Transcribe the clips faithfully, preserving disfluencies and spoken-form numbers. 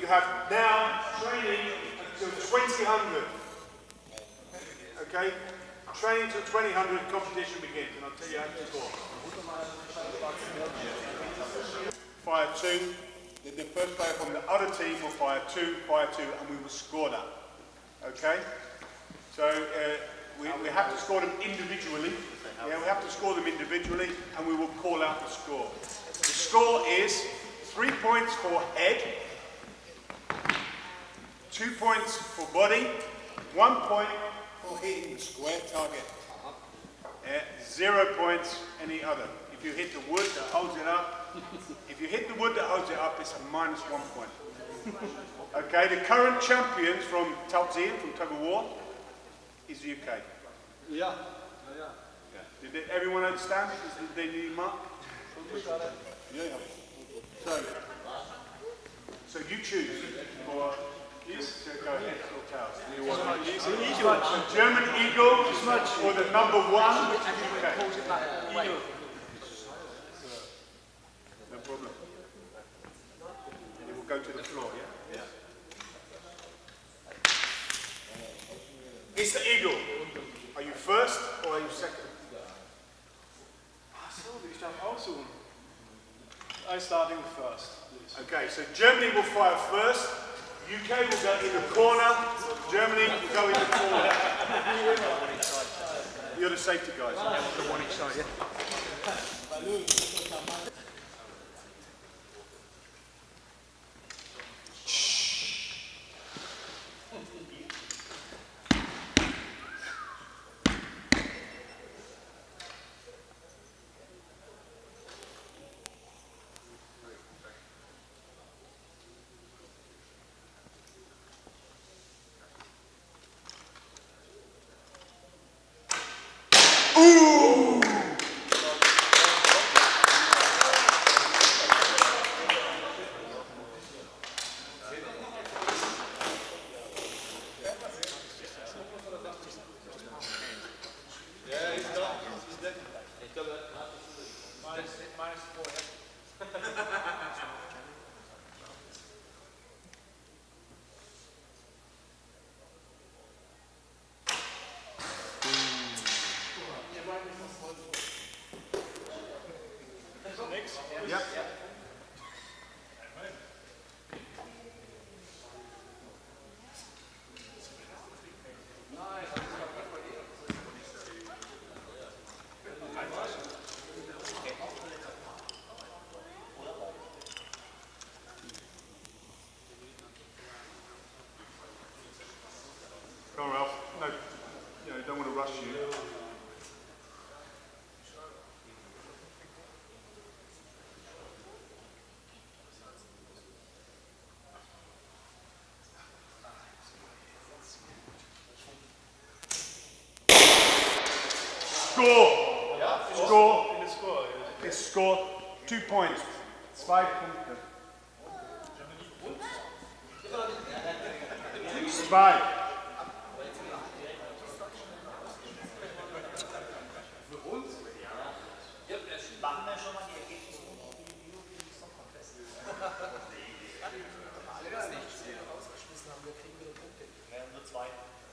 you have now training until twenty hundred. Okay? Training until twenty hundred, competition begins, and I'll tell you how to score. Fire two. The first player from the other team will fire two, fire two, and we will score that. Okay? So uh, we, we have to score them individually. Yeah, we have to score them individually, and we will call out the score. The score is three points for head, two points for body, one point for hitting the square target, uh, zero points any other. If you hit the wood that holds it up, if you hit the wood that holds it up, it's a minus one point. Okay, the current champions from Taltzien, from Tug of War, is the U K. Yeah. Yeah. Did everyone understand? Did they need Mark? Yeah. So, so you choose. Or yes, go ahead. Or tails. So German Eagle or the number one, which is U K. Eagle. No problem. And it will go to the floor. Yeah. Yeah. It's the Eagle. Are you first or are you second? Ich darf aussuchen. I'm starting first, please. Okay, so Germany will fire first. U K will go in the corner. Germany will go in the corner. You're the safety guys. Yeah, the one each side, yeah. Yep. Come on, Ralph. No, you know, don't want to rush you. Score! Ja, Score! In de score. Is score two points. Zwei Punkte. Zwei. Machen wir schon mal die Ergebnisse vom Contest. Alle, was nicht rausgeschmissen haben, wir kriegen wieder Punkte. Ja, nur zwei.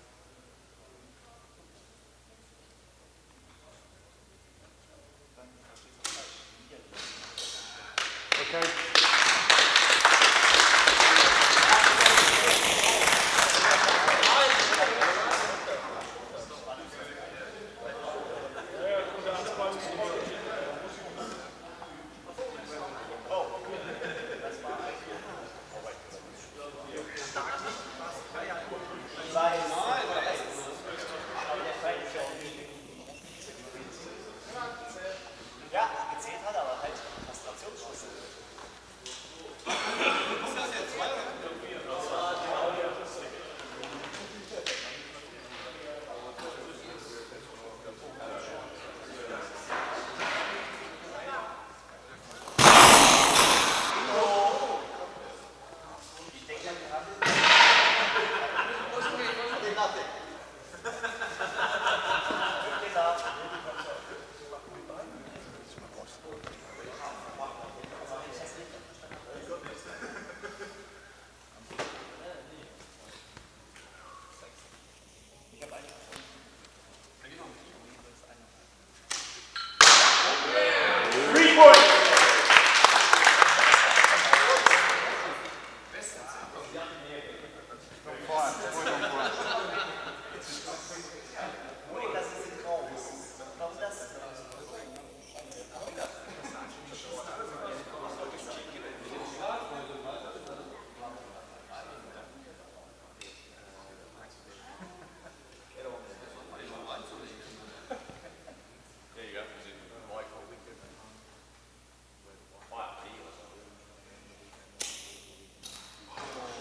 Okay. Ja, gezählt hat, aber halt Kastrationsschlüssel.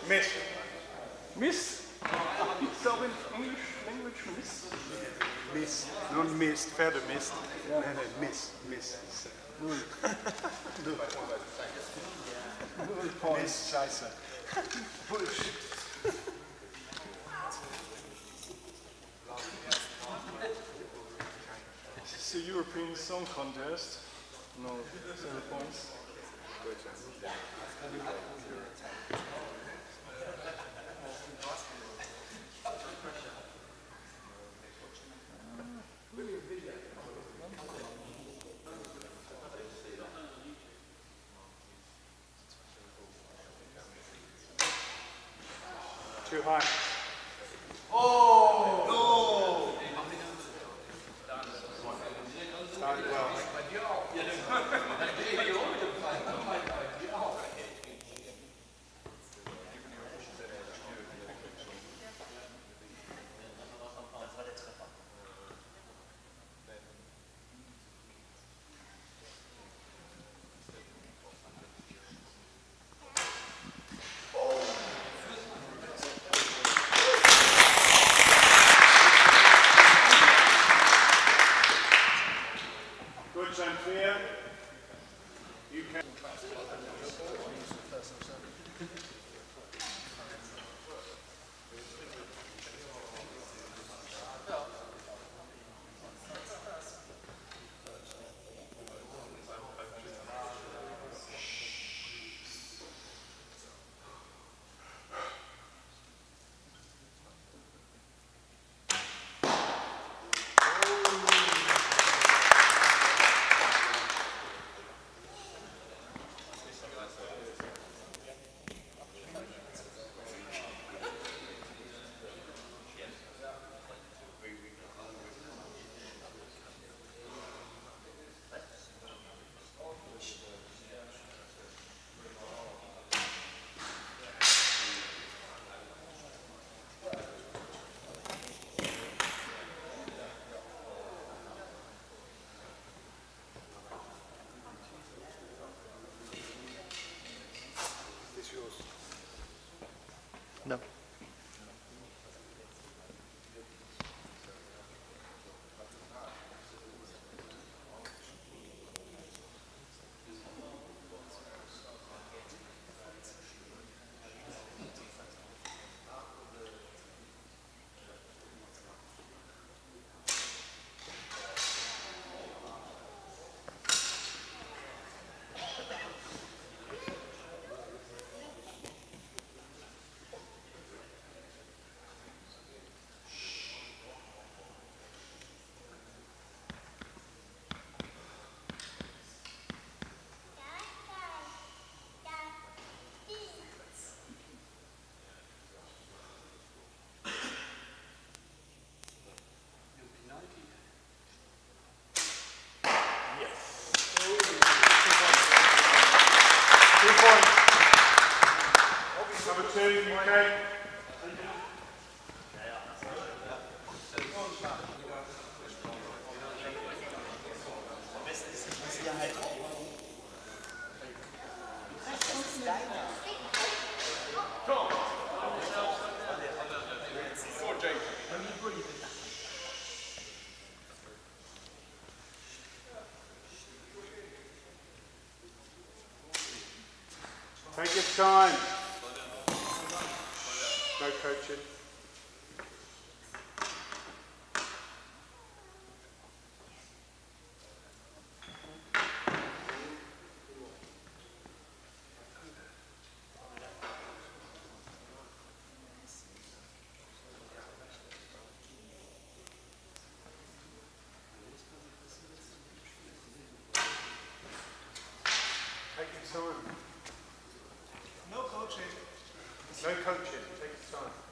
Miss. Miss? So in English language, miss? Miss. Not missed, verder missed. Ja. Nee, nee, miss. Miss. Null. Null. Null points. Miss, scheiße. Bullshit. This is a European Song Contest. No, zero points. Too high. Oh! No! Started well. Das war der Treffer. Good, Sanfia. You can. It's yours. No. Two points. Number two, U K. Take your time. No coaching. Take your time. No coaching. No coaching. Take your time.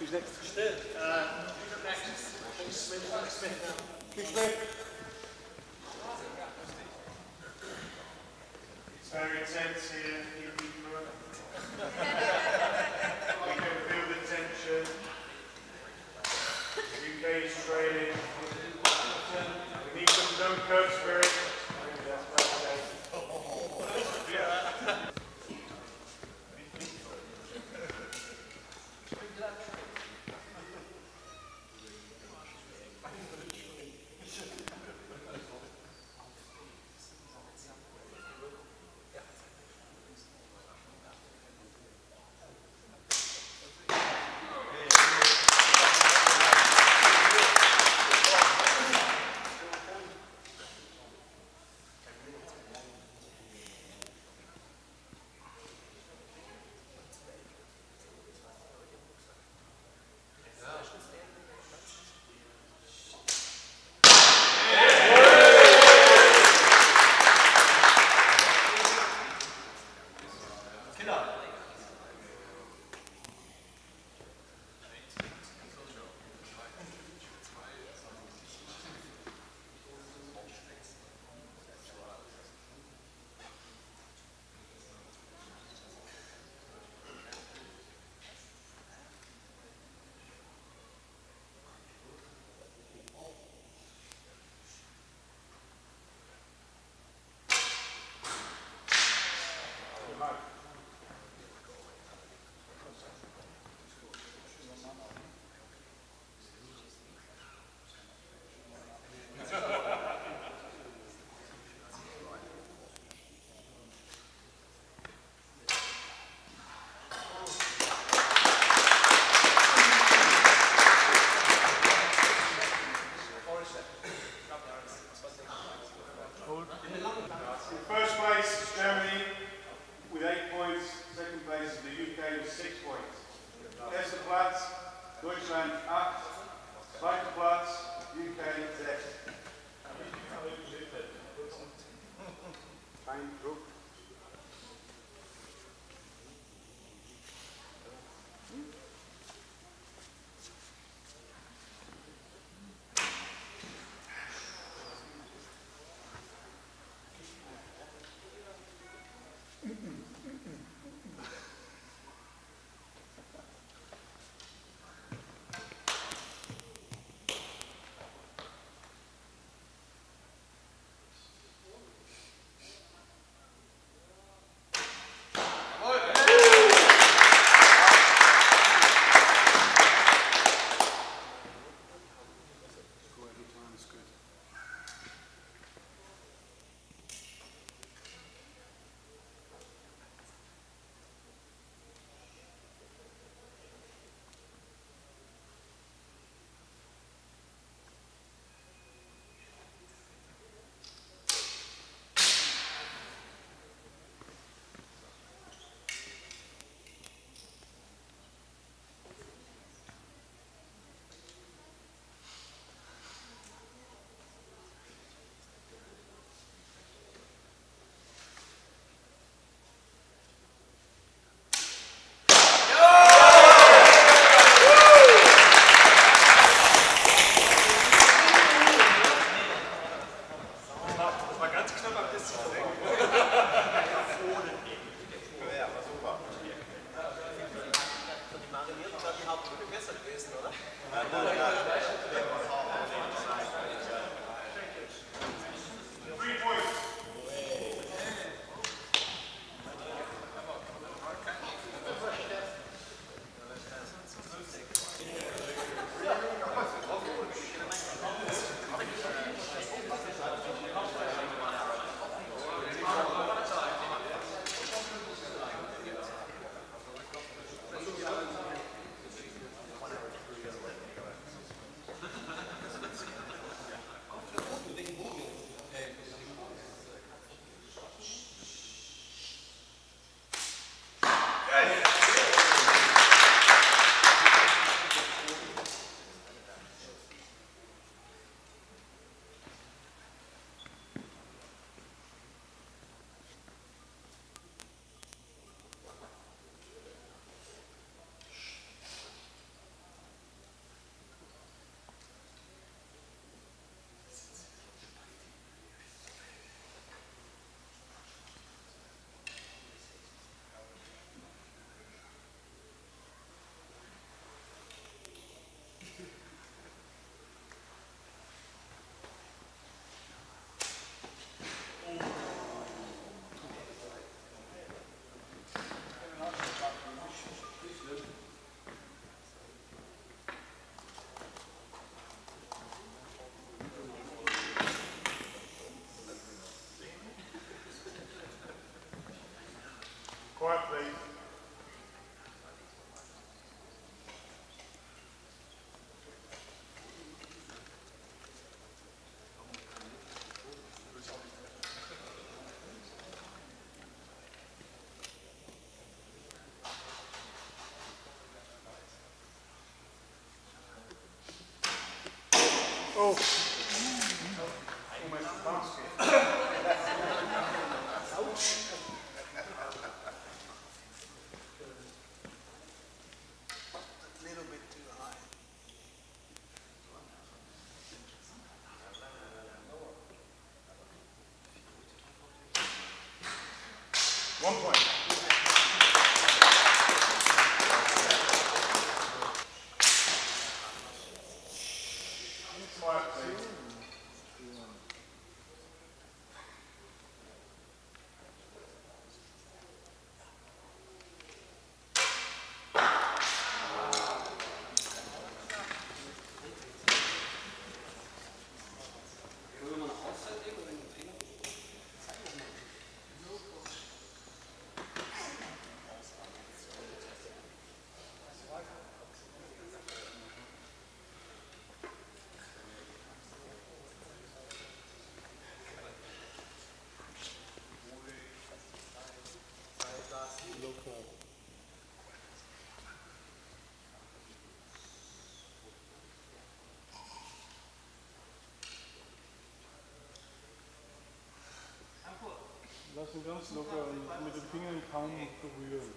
Who's next? Uh, next. Smith. Smith. Smith. It's very tense here. You can feel the tension. U K is trailing. We need some Dunkirk spirit. First place is Germany with eight points. Second place is the U K with six points. Erster Platz, Deutschland acht. Zweiter Platz, U K sechs. Kein Druck. Oh. Almost basket. Ouch. A little bit too high. One point. Quiet, please. Lass ihn ganz locker und mit den Fingern kaum berühren.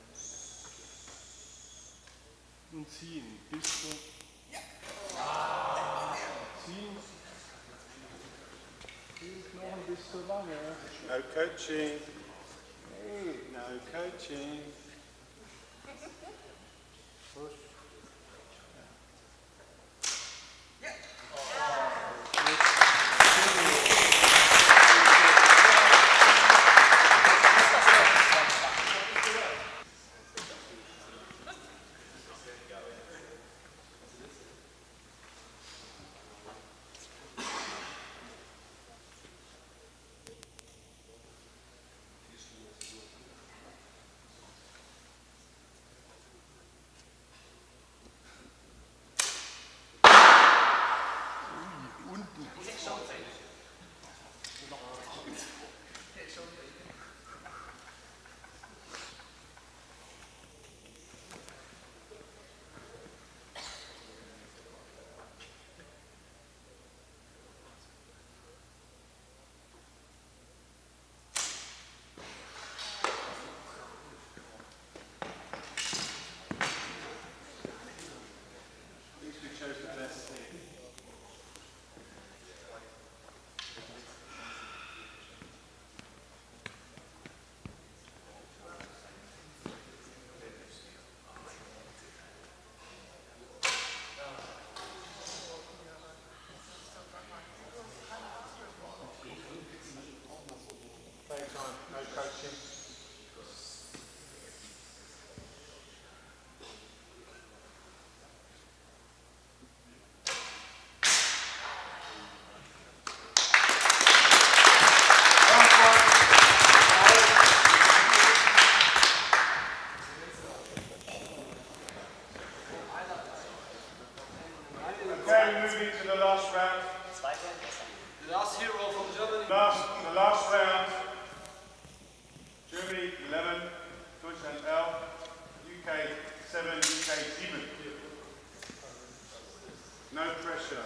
Und ziehen, bis zu... Ziehen. Ziehen Knochen bis zur Wange. No coaching. No coaching. Push. Okay, moving to the last round. The last hero from Germany. Last, the last round. Germany eleven, Deutschland elf, U K seven, U K seven. No pressure.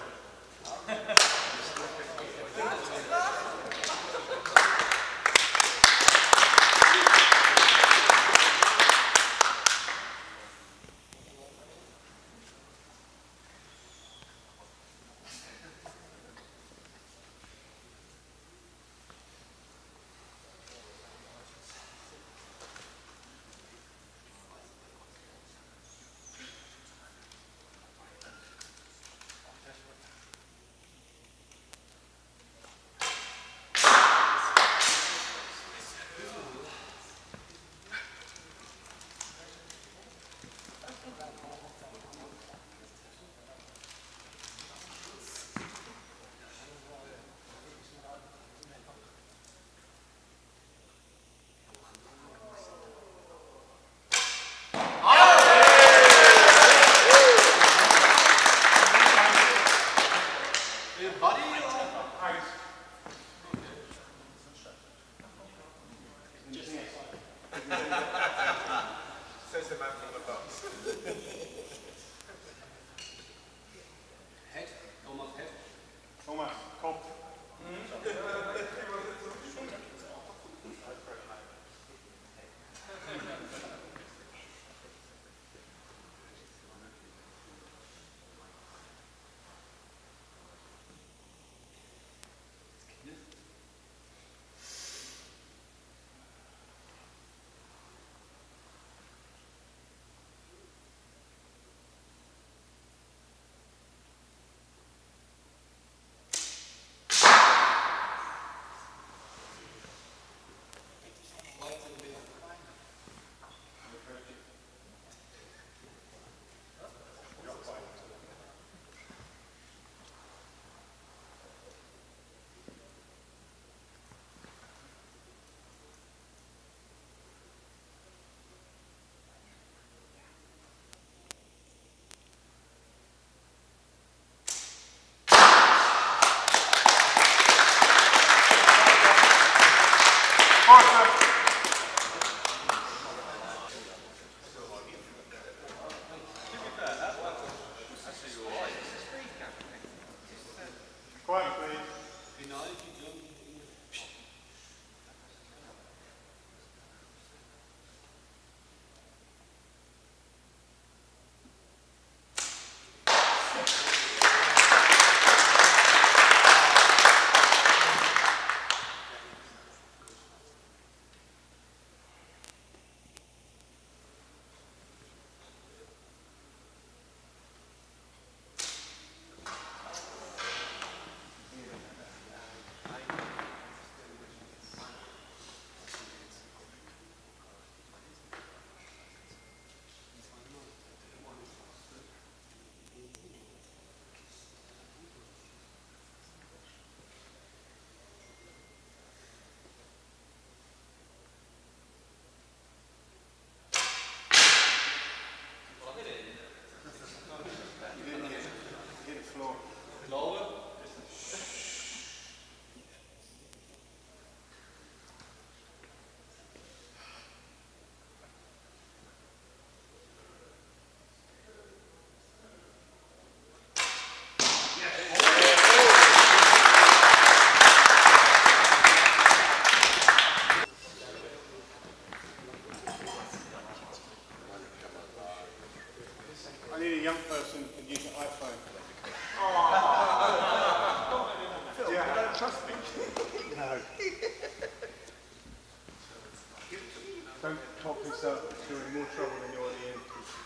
so you're in more trouble than you're in.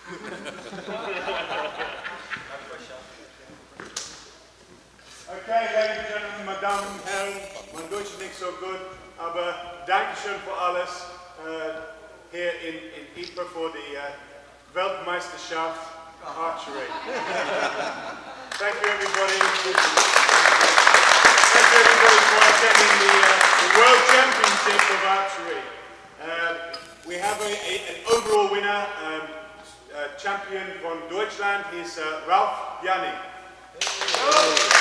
Okay, ladies and gentlemen, meine Damen und Herren, mein Deutsch ist nicht so gut, aber Dankeschön für alles uh, hier in, in Ypres für die uh, Weltmeisterschaft Archery. Thank you everybody. Thank you everybody for attending the, uh, the World Championship of Archery. Uh, we have a, a, an overall winner, um, uh, champion from Deutschland. He's uh, Ralf Janni. Oh.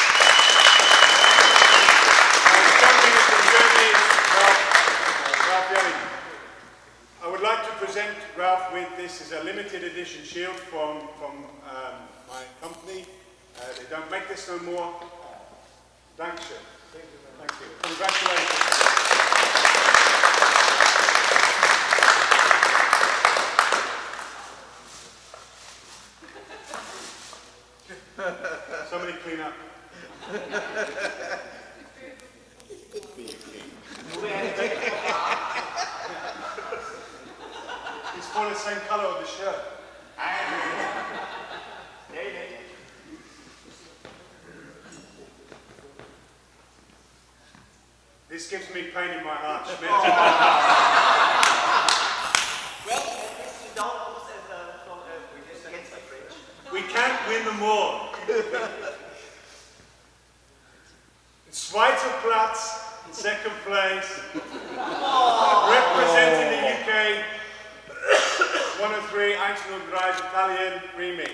I would like to present Ralf with this is a limited edition shield from, from um, my company. Uh, they don't make this no more. Dankeschön. Thank you. Thank you. Congratulations. Somebody clean up. It's for the same color of the shirt. This gives me pain in my heart, Schmidt. Well, at least you don't lose as a, from, uh, against the French. We can't win them all. Schweizer Platz, second place. Oh. Representing the U K, one oh three, one oh three, Italian, Remy.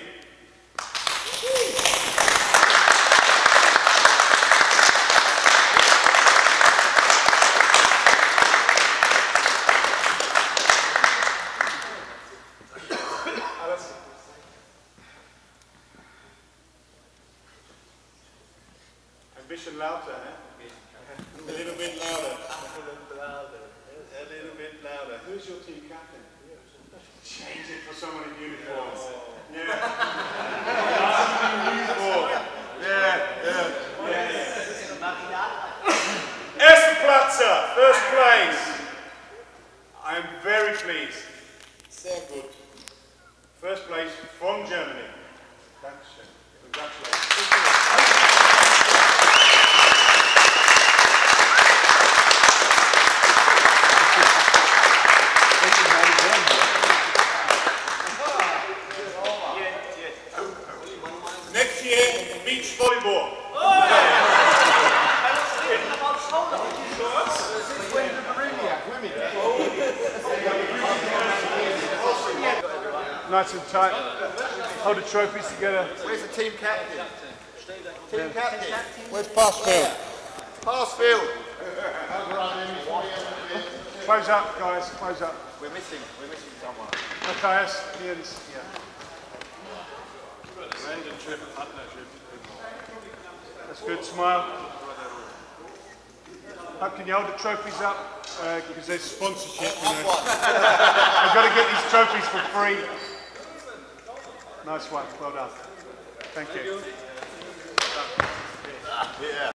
Ambition louder, eh? A little bit louder. A little louder. A little bit louder. Who's your team captain? Change it for someone in uniform. Yeah. Uniform. Yeah, yeah. yeah. Erster Platzer, first place. I am very pleased. Sehr good. First place from Germany. Dankeschön. Congratulations. Next year, beach volleyball. Nice and tight. Hold the trophies together. Where's the team captain? Team Yeah. captain. Where's Passfield? Passfield. Close up, guys. Close up. We're missing. We're missing someone. Matthias, Jens. Yeah. That's good. Smile. How can you hold the trophies up? Because uh, there's sponsorship. You know. I've got to get these trophies for free. Nice one. Well done. Thank you. Yeah.